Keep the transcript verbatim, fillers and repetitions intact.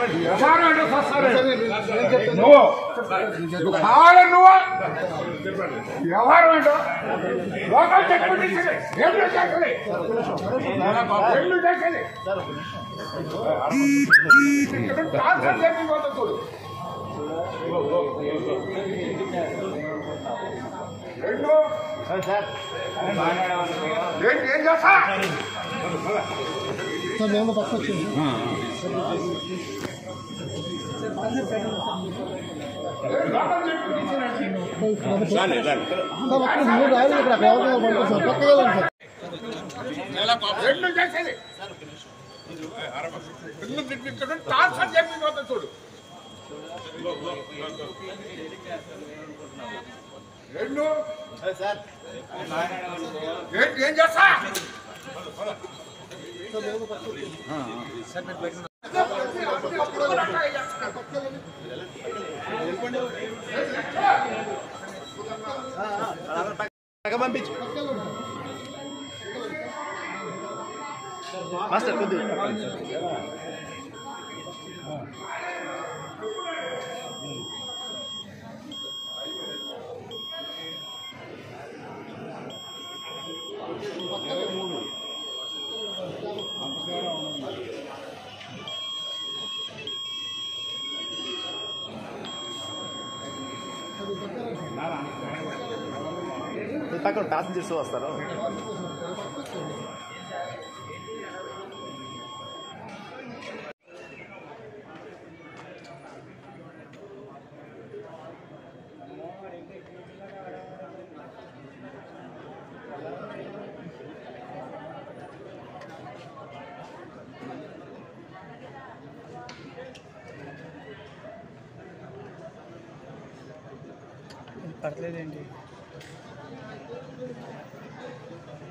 నువ్వు కావాలి నువ్వు వ్యవహారం ఏంటో లోకల్ చెప్పుకుంటే ఏం చేయాలి ఏం చేయాలి ట్రాన్స్ఫర్ చేసి చూడు రెండు ఏం చేస్తా మేము పక్క వచ్చింది రెండు చేసేది ట్రాన్స్ఫర్ చేసి చూడు రెండు ఏం చేస్తా పంపించు మాస్టర్ కొద్ది పక్కన ప్యాసింజర్స్ వస్తారు పడలేదేంటి